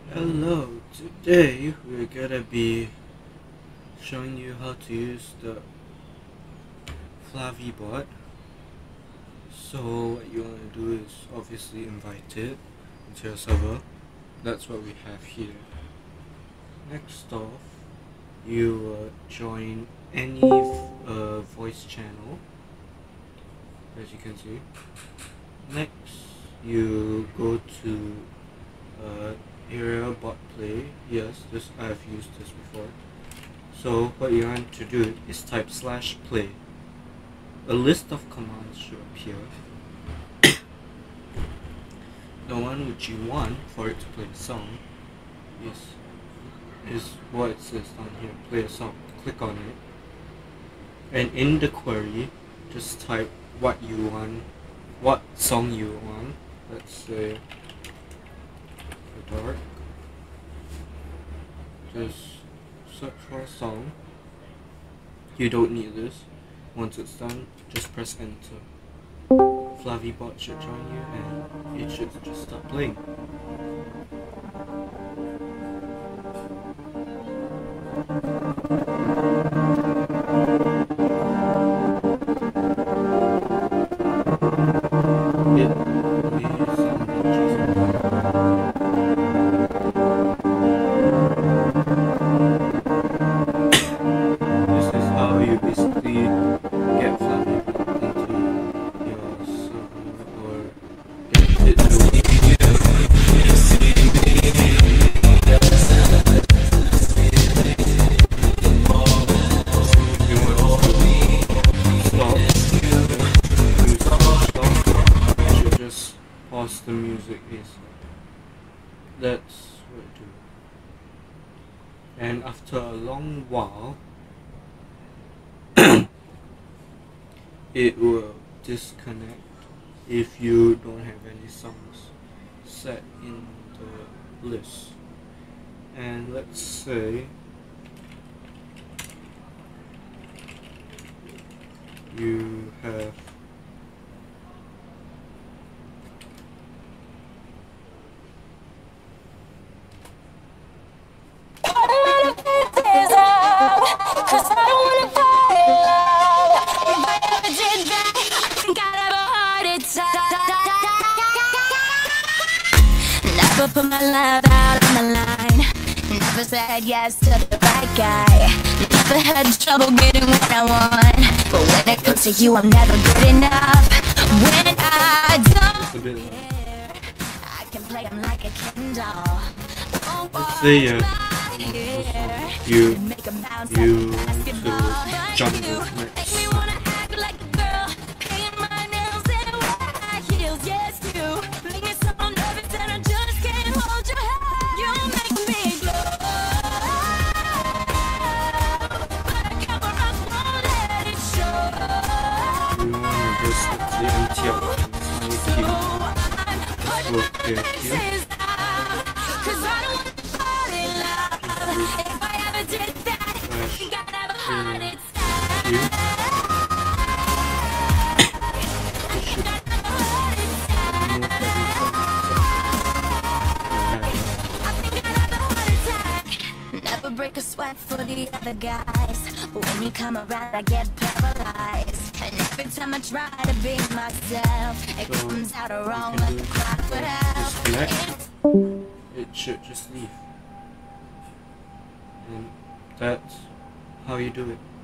Hello, today we're gonna be showing you how to use the FlaviBot. So what you want to do is obviously invite it into your server. That's what we have here. Next off, you join any voice channel, as you can see. Next, you go to area bot play. Yes, I've used this before. So what you want to do is type /play. A list of commands should appear. The one which you want for it to play a song is what it says down here, play a song. Click on it, and in the query just type what you want, what song you want. Let's say The Dark. Just search for a song. You don't need this. Once it's done, just press enter. FlaviBot should join you and it should just start playing. This is how you basically get FlaviBot into your server or get it to pause the music is. That's what I do. And after a long while, it will disconnect if you don't have any songs set in the list. And let's say you have Never put my love out on the line. Never said yes to the right guy. Never had trouble getting what I want. But when it comes to you, I'm never good enough. When I don't care, I can play him like a Ken doll. let's say you to jungle next. Never break a sweat for the other guys. When you come around, I get paralyzed. And every time I try to be myself, it comes out wrong like a clock would have. It should just leave. And that's how you do it.